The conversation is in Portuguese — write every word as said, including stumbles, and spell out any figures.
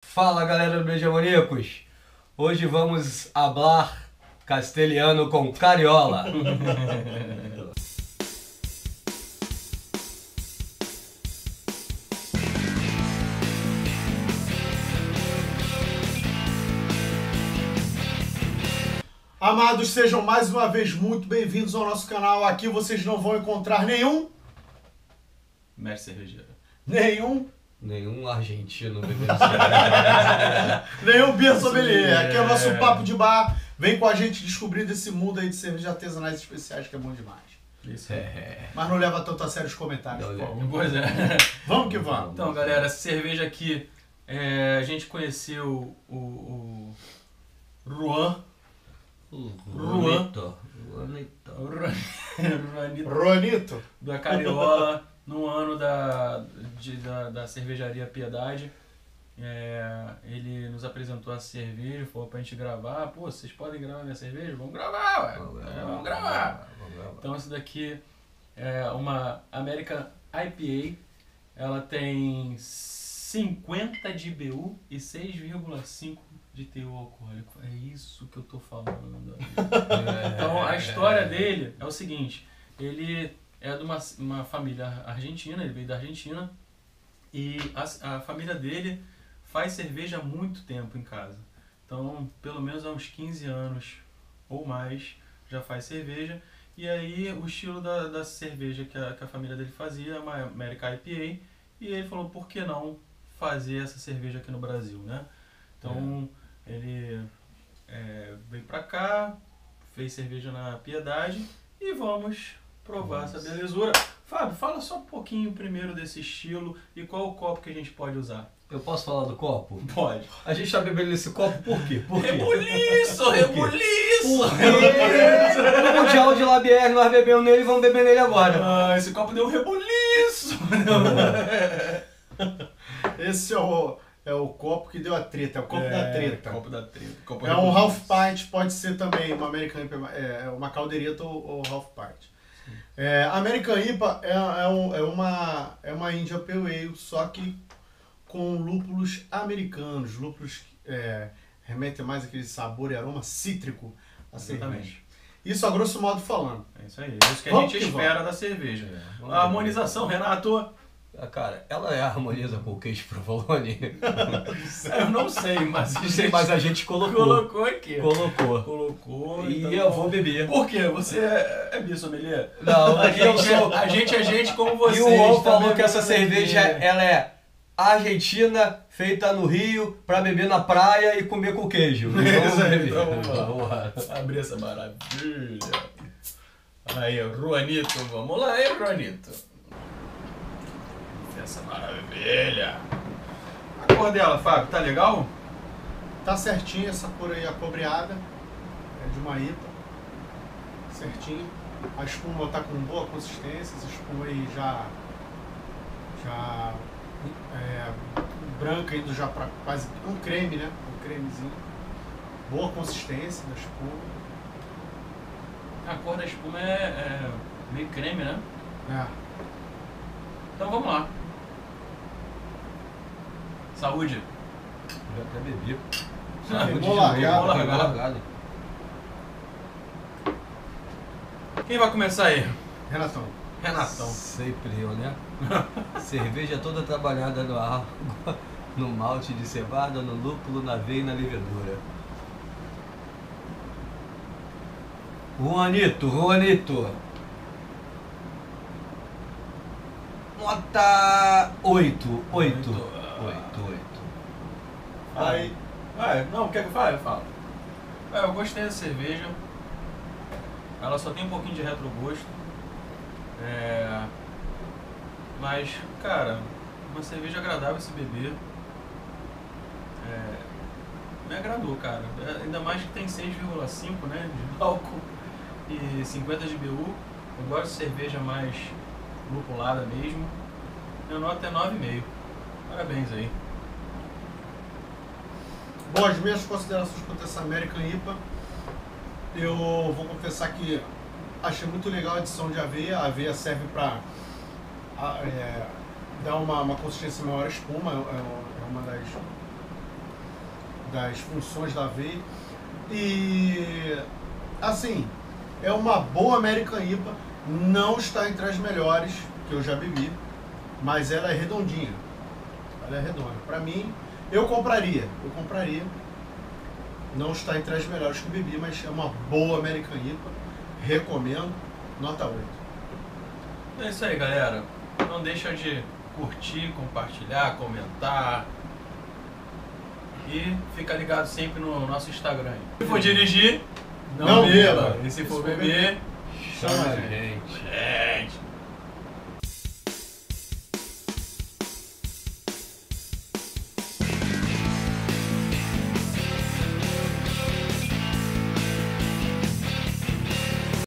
Fala galera do Beijamaníacos, hoje vamos hablar castelhano com cariola. Amados, sejam mais uma vez muito bem-vindos ao nosso canal. Aqui vocês não vão encontrar nenhum... Mestre cervejeiro. Nenhum... Nenhum argentino bebendo nenhum beer sommelier. Aqui é o nosso papo de bar. Vem com a gente descobrir desse mundo aí de cervejas artesanais especiais que é bom demais. Isso. É. Mas não leva tanto a sério os comentários, por favor. Pois é. Vamos que vamos. Então, galera, essa cerveja aqui, é, a gente conheceu o, o Juan. Ruanito. Ruanito. O Juanito Ronito. da Cariola, no ano da, de, da, da cervejaria Piedade. É, ele nos apresentou a cerveja, falou pra gente gravar. Pô, vocês podem gravar minha cerveja? Vamos gravar, ué. Vamos gravar, É, vamos gravar. vamos gravar. Então essa daqui é uma American I P A. Ela tem cinquenta de B U e seis vírgula cinco de teor alcoólico. É isso que eu tô falando. Então a história dele é o seguinte. Ele é de uma, uma família argentina, ele veio da Argentina. E a, a família dele faz cerveja há muito tempo em casa. Então, pelo menos há uns quinze anos ou mais já faz cerveja. E aí o estilo da, da cerveja que a, que a família dele fazia é uma American I P A. E ele falou, por que não fazer essa cerveja aqui no Brasil, né? Então, é. ele é, veio pra cá, fez cerveja na Piedade e vamos provar Nossa. essa belezura. Fábio, fala só um pouquinho primeiro desse estilo e qual o copo que a gente pode usar. Eu posso falar do copo? Pode. A gente tá bebendo esse copo por quê? Por quê? Rebuliço, rebuliço! Porque no Mundial de Labier nós bebemos nele e vamos beber nele agora. Ah, esse copo deu um rebuliço! Esse é o, é o copo que deu a treta, é o copo da treta. Copo da treta. Copo É um rebuliço. half pint, pode ser também uma American I P A, é uma caldeireta ou, ou half pint. É, American I P A é, é, um, é uma é uma India Pale Ale, só que com lúpulos americanos, lúpulos é, remetem mais aquele sabor e aroma cítrico a cerveja. Exatamente. Isso a grosso modo falando. É isso aí. É isso que a Vamos gente que espera vamos. da cerveja. vamos A harmonização, Renato, Ah, cara, ela é harmoniza com o queijo provolone? eu não sei, mas a Não sei, gente mas a gente colocou. colocou aqui. Colocou. Colocou. E então- eu vou beber. Por quê? Você é, é bisommelier? Não, A aqui eu gente, sou. é, a gente é gente como E vocês. o Juan tá falou que essa bebendo cerveja aqui. ela é argentina, feita no Rio, pra beber na praia e comer com queijo. Então, Isso aí, beber. então vamos lá. Vamos lá. Abrir essa maravilha. Aí, Juanito, vamos lá, hein, Juanito. Essa maravilha. A cor dela, Fábio, tá legal? Tá certinho essa cor aí acobreada, é de uma I P A, certinho. A espuma tá com boa consistência, essa espuma aí já, já é, branca, indo já para quase um creme, né? Um cremezinho. Boa consistência da espuma. A cor da espuma é, é meio creme, né? É. Então vamos lá. Saúde. Já até bebi. Ah, Saúde vou de largar, novo, vou pegou largar. largado. Quem vai começar aí? Renatão. Renatão. Sempre eu, né? Cerveja toda trabalhada no água, no malte de cevada, no lúpulo, na aveia e na levedura. Juanito, Juanito. Nota oito, oito. Oito, oito. Aí, Vai, não, quer que eu fale? Eu falo. É, eu gostei da cerveja. Ela só tem um pouquinho de retrogosto. É... Mas, cara, uma cerveja agradável a se beber. É... Me agradou, cara. É, ainda mais que tem seis vírgula cinco, né, de álcool e cinquenta de B U. Eu gosto de cerveja mais lupulada mesmo. Minha nota é nove vírgula cinco. Parabéns aí. bom, as minhas considerações quanto a essa American I P A, eu vou confessar que achei muito legal a adição de aveia. A aveia serve para é, dar uma, uma consistência maior à espuma, é, é uma das, das funções da aveia. E assim, é uma boa American I P A, não está entre as melhores que eu já bebi, mas ela é redondinha. Ela é redonda. Para mim, eu compraria, eu compraria. Não está entre as melhores que eu bebi, mas é uma boa American I P A. Recomendo, nota oito. É isso aí, galera. Não deixa de curtir, compartilhar, comentar. E fica ligado sempre no nosso Instagram. Se for dirigir, não, Não beba. beba. E se for Se for beber, Chama a gente. é.